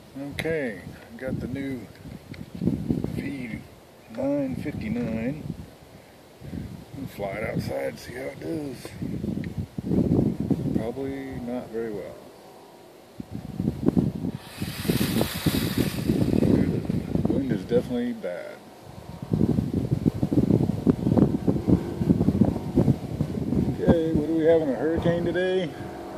Okay, got the new V959. I'll fly it outside, see how it does. Probably not very well. Wind is definitely bad. Okay, what do we have in a hurricane today?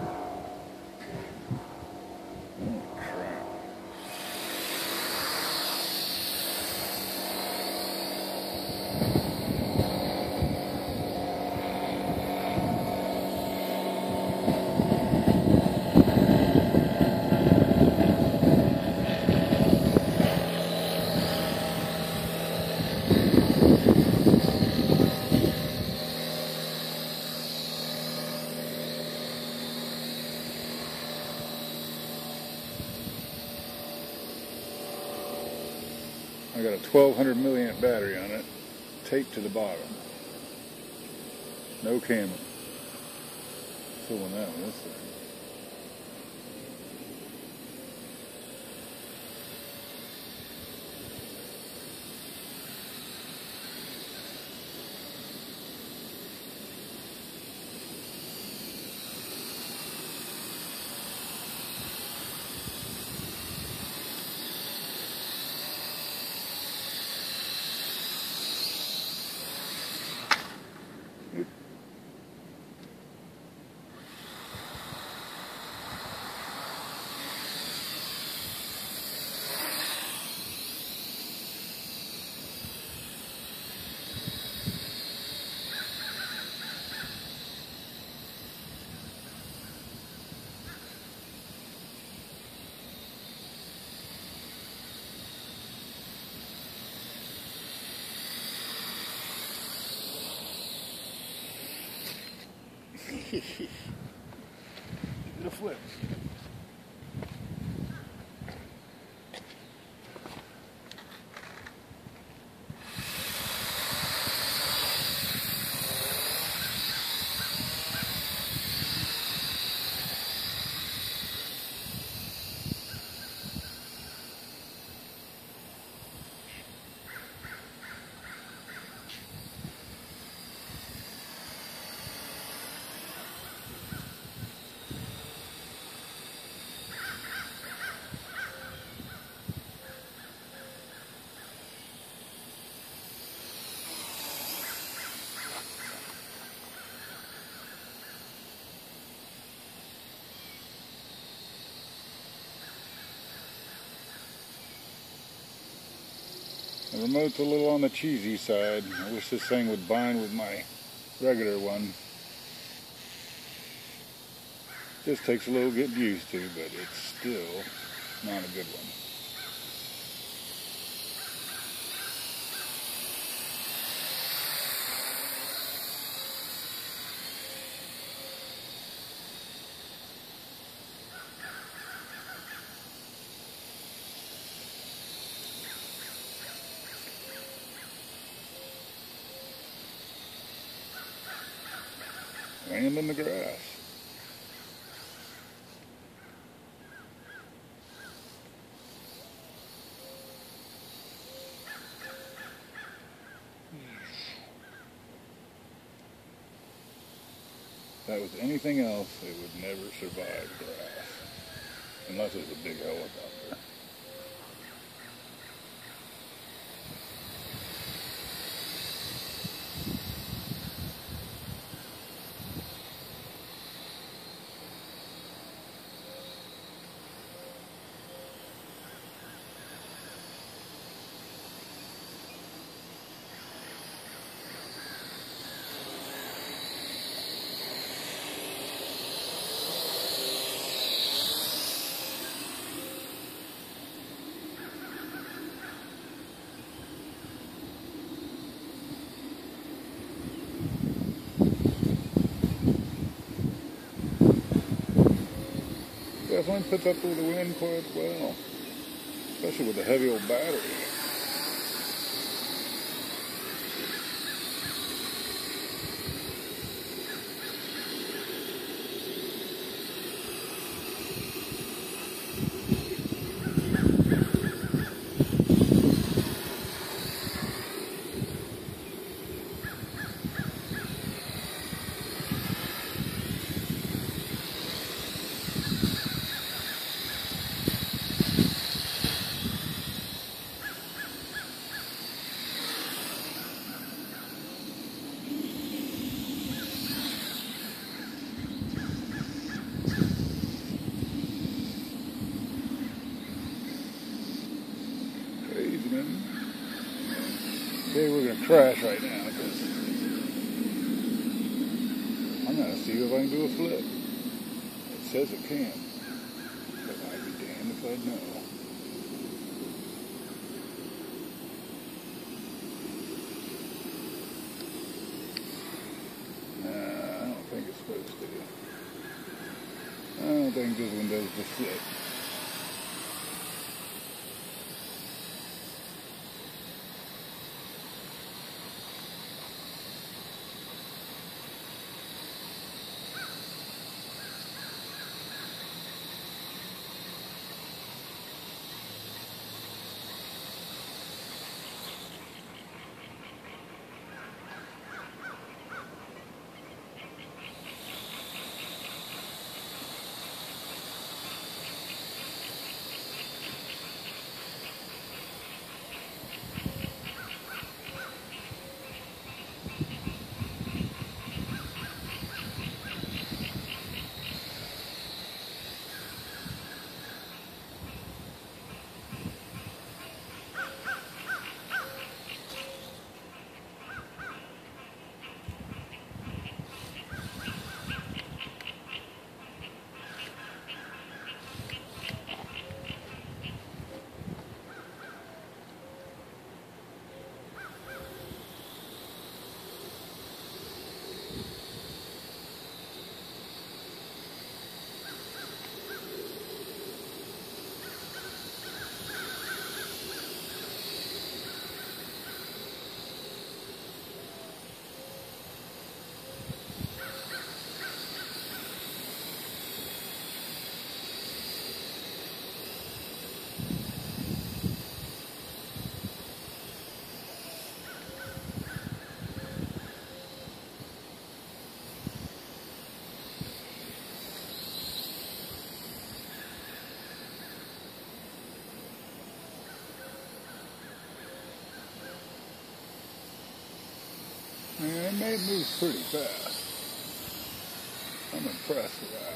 I got a 1200 milliamp battery on it, taped to the bottom. No camera. Filling that one this thing. It flips. The remote's a little on the cheesy side. I wish this thing would bind with my regular one. Just takes a little getting used to, but it's still not a good one. Land in the grass. If that was anything else, it would never survive grass. Unless it was a big helicopter. Definitely puts up with the wind quite well, especially with the heavy old battery. evening. Okay, we're going to crash right now because I'm going to see if I can do a flip. It says it can, but I'd be damned if I'd know. Nah, I don't think it's supposed to. I don't think this one does the flip. Man, it moves pretty fast. I'm impressed with that.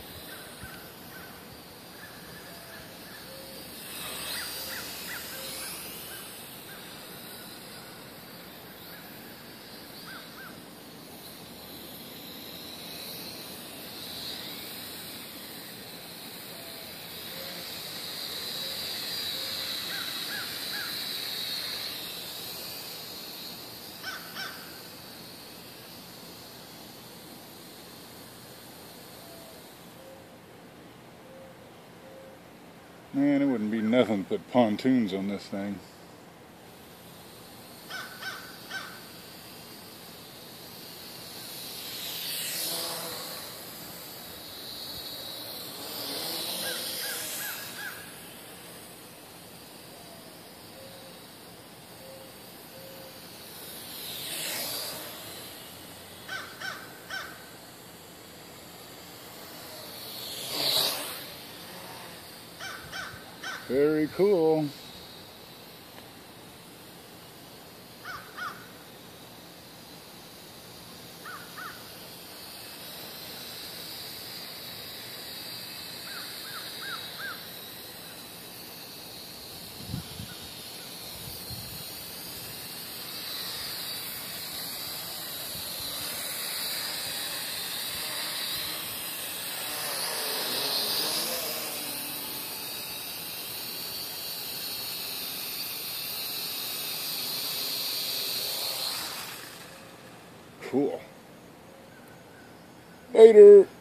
Man, it wouldn't be nothing to put pontoons on this thing. Very cool. Cool. Later.